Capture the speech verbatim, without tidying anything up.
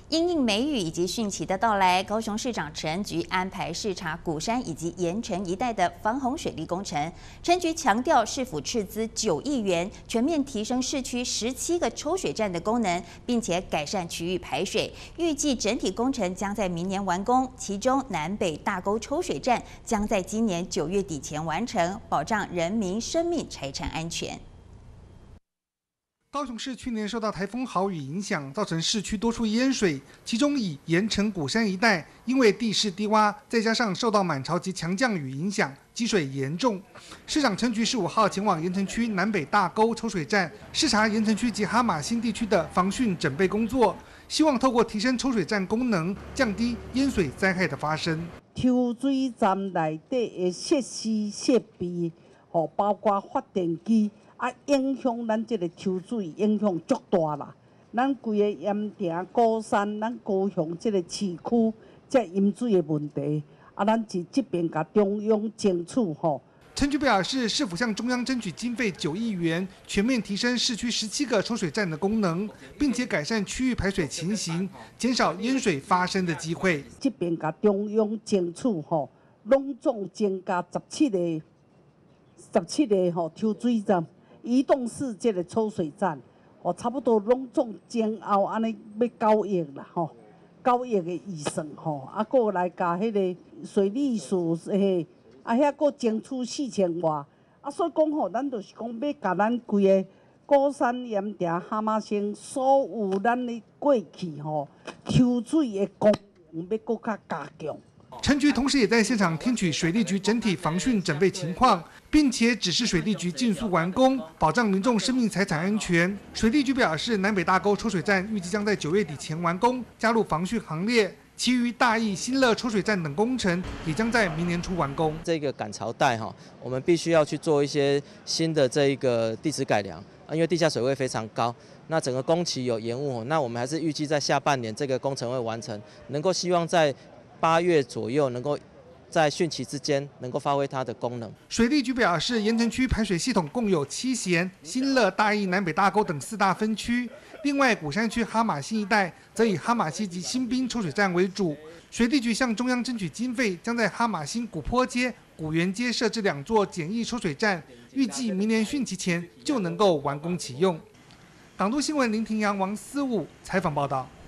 因应梅雨以及汛期的到来，高雄市长陈恩菊安排视察鼓山以及盐城一带的防洪水利工程。陈恩菊强调，市府斥资九亿元，全面提升市区十七个抽水站的功能，并且改善区域排水。预计整体工程将在明年完工，其中南北大沟抽水站将在今年九月底前完成，保障人民生命财产安全。 高雄市去年受到台风豪雨影响，造成市区多处淹水，其中以盐城鼓山一带，因为地势低洼，再加上受到满潮及强降雨影响，积水严重。市长陈菊十五号前往盐城区南北大沟抽水站视察盐城区及哈马星地区的防汛准备工作，希望透过提升抽水站功能，降低淹水灾害的发生。 抽水站内底的设施设备，哦，包括发电机。 啊，影响咱这个抽水影响足大啦！咱规个盐埕、鼓山、咱高雄这个市区，这淹水的问题，啊，咱是这边甲中央争取吼。 陈菊表示，市府向中央争取经费九亿元，全面提升市区十七个抽水站的功能，并且改善区域排水情形，减少淹水发生的机会。 这边甲中央争取吼，拢总增加十七个、十七个吼抽水站。 移动式这个抽水站，哦，差不多拢总前后安尼要九亿啦，吼，九亿的预算吼，啊，过来加迄个水利署嘿，啊，遐个争取四千外，啊，所以讲吼，咱就是讲要甲咱规个鼓山盐埕哈马星所有咱的过去吼抽水的功能要搁较加强。 陈菊同时也在现场听取水利局整体防汛准备情况，并且指示水利局尽速完工，保障民众生命财产安全。水利局表示，南北大沟抽水站预计将在九月底前完工，加入防汛行列。其余大义、新乐抽水站等工程也将在明年初完工。 这个赶潮带哈，我们必须要去做一些新的这一个地质改良啊，因为地下水位非常高。 那整个工期有延误，那我们还是预计在下半年这个工程会完成，能够希望在八月左右能够在汛期之间能够发挥它的功能。 水利局表示，盐城区排水系统共有七贤、新乐、大义、南北大沟等四大分区，另外鼓山区哈马星一带则以哈马溪及新滨抽水站为主。水利局向中央争取经费，将在哈马星古坡街、古园街设置两座简易抽水站，预计明年汛期前就能够完工启用。港都新闻林庭阳、王思武采访报道。